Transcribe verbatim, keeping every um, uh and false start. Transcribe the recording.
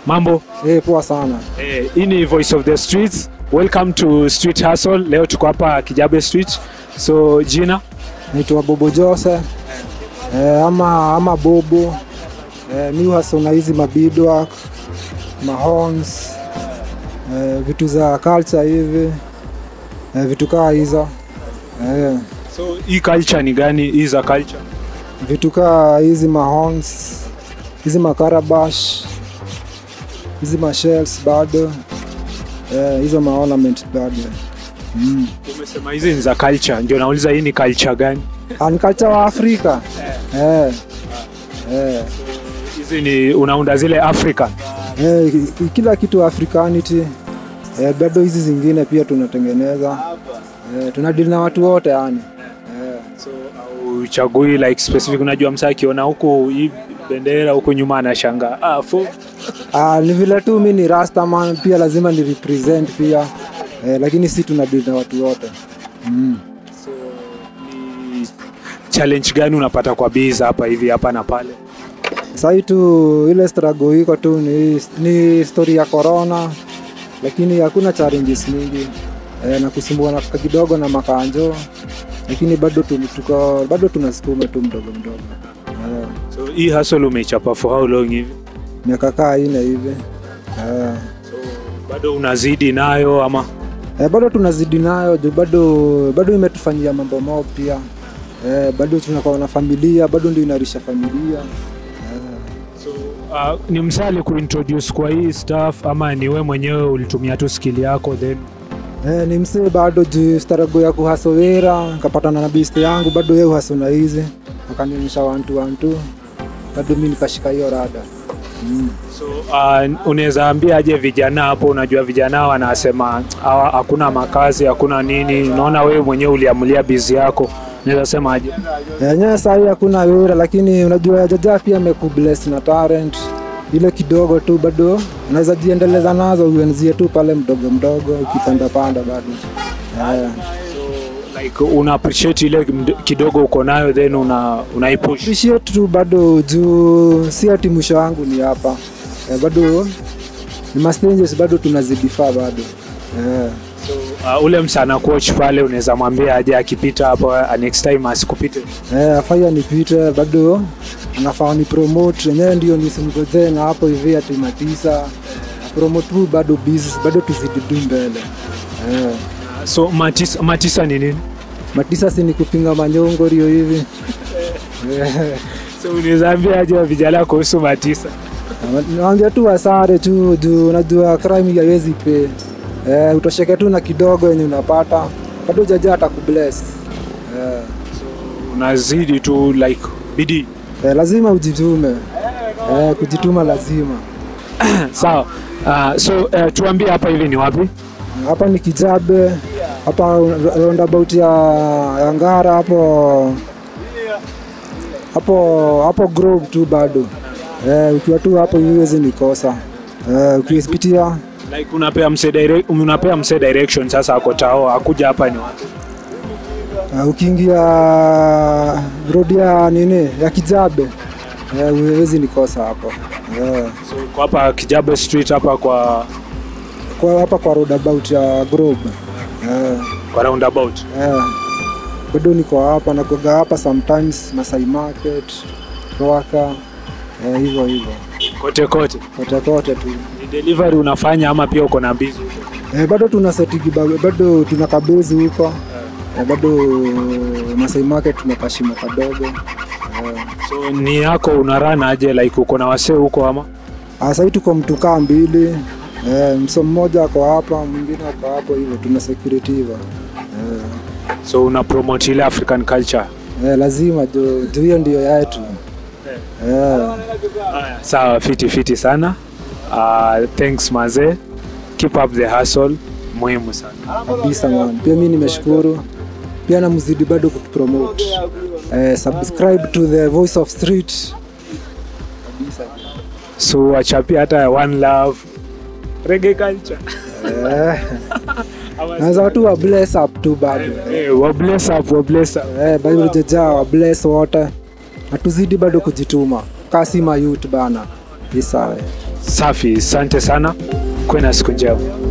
Mambo? Eh, poa sana. Eh, hii ni Voice of the Streets. Welcome to Street Hustle. Leo tuko hapa Kijabe Street. So jina? Naitwa Bobo Jose. Eh, ama ama Bobo. Eh, mi hustle na hizi mabidwork, mahorns, eh, vitu za culture hivi. Eh, vitu kaa hizo. Eh. So hii culture ni gani? Hii za culture? Vitu kaa hizi mahorns, hizi makarabash, hizi mashells bado. Eh, hizo ma ornament bado. Mm. Umesema hizi ni za culture. Ndio nauliza hii ni culture gani? An culture wa Afrika. Eh. Eh. Eh. Hizi ni unaunda zile Africa. Eh, kila kitu Africanity. Eh, bado hizi zingine pia tunatengeneza. Eh, tunadeal na watu wote yani. Eh. So au chagui like specific, unajua msa akiona huko hii bendera huko nyuma anashangaa. Ah, fo. Ah, ni vile tu mimi ni Rasta man, pia lazima ni represent pia. Eh, lakini si tunadeal na watu wote. Mm. So ni challenge gani unapata kwa biza hapa hivi hapa na pale? Sasa tu ile struggle iko tu ni, ni story ya corona, lakini hakuna challenges mingi. Eh, na kusumbua na kidogo na makanjo, lakini bado tuko bado tunasukuma tu mdogo mdogo. Eh. So hii hustle umeichapa for how long hivi? Miaka kaa ine hivi. Eh. So bado unazidi nayo ama? Eh, bado tunazidi nayo, bado bado imetufanyia mambo mob pia. Eh, bado tunakuwa na familia, bado ndio inarisha familia. So uh, ni msali kuintroduce kwa hii stuff ama ni wewe mwenyewe ulitumia tu skill yako then? Eh, ni msee bado juu starago ya kuhasowera, nikapatana na biste yangu bado yeye haso na hizi. Akanionyesha one two one two. Bado mimi nikashika hiyo rada. Mm. So uh, unaweza ambia aje vijana hapo, unajua vijana wanasema hakuna makazi, hakuna nini. Unaona wewe mwenyewe uliamulia busy yako. Naweza sema aje? Yenyewe sasa hakuna wera, lakini unajua jaja pia amekubless na talent. Ile kidogo tu bado unaweza jiendeleza nazo, uanzie tu pale mdogo mdogo ukipanda panda bado. Yeah. So like una appreciate ile kidogo uko nayo then una unaipush. Appreciate tu bado juu si ati mwisho wangu ni hapa. Eh, bado ni mastanges bado tunazidi faa bado. Yeah. So uh, ule msana coach pale unaweza mwambia aje akipita hapo uh, next time asikupite? Eh, afanya nipite bado anafaa ni promote yenyewe ndio nisimgoje na hapo hivi ati Matisa promote tu bado busy bado tuzidi tu mbele. Eh. So Matisa Matisa ni nini? Matisa si ni kupinga manyongo hiyo hivi. So unaweza ambia aje vijana kuhusu Matisa? Naambia tu asare tu juu unajua crime haiwezi pay. Eh, utosheke tu na kidogo yenye unapata bado jaja atakubless. Eh. So unazidi tu like bidii. Eh, lazima ujitume. Eh, kujituma lazima. Sawa. Uh, so uh, tuambie hapa hivi ni wapi? Hapa ni Kijabe. Hapa roundabout ya, ya Ngara hapo. Hapo hapo Grove tu bado. Eh, ukiwa tu hapo huwezi nikosa. Eh, ukipitia like unapea mse direct unapea mse direction sasa ako tao akuja hapa ni wapi? Uh, ukiingia road ya nini ya Kijabe eh, huwezi nikosa hapo. Yeah. So kwa hapa Kijabe Street hapa kwa kwa hapa kwa roundabout ya Grove. Yeah. Kwa roundabout. Yeah. Bado niko hapa na kuga hapa sometimes Masai Market, Roaka, eh, hivyo hivyo. Kote kote. Kote kote tu. Ni delivery unafanya ama pia uko na mbizi? Eh, bado tuna setigi bado tuna kabezi huko. Yeah. Eh, bado Masai Market tunapashima kadogo. Yeah. So ni yako unarana aje like uko na wasee huko ama? Sasa tuko mtu kaa mbili. Eh, mso mmoja ako hapa, mwingine ako hapo hivyo tuna security hivyo. Eh. So una promote ile African culture. Eh, lazima jo hiyo ndio yetu. Eh. Yeah. Sawa, fiti fiti sana. Uh, thanks maze. Keep up the hustle. Muhimu sana. Kabisa man. Pia mimi nimeshukuru. Pia na mzidi bado kupromote. Eh, subscribe to the Voice of Street. Kabisa. So achapia hata One Love reggae culture. Eh. Naweza watu wa bless up tu bado. Eh, wa bless up, wa bless up. Eh, bado jaja wa bless wote. Na tuzidi bado kujituma. Kasi ma youth bana. Isawe. Safi, asante sana. Kuwe na siku njema.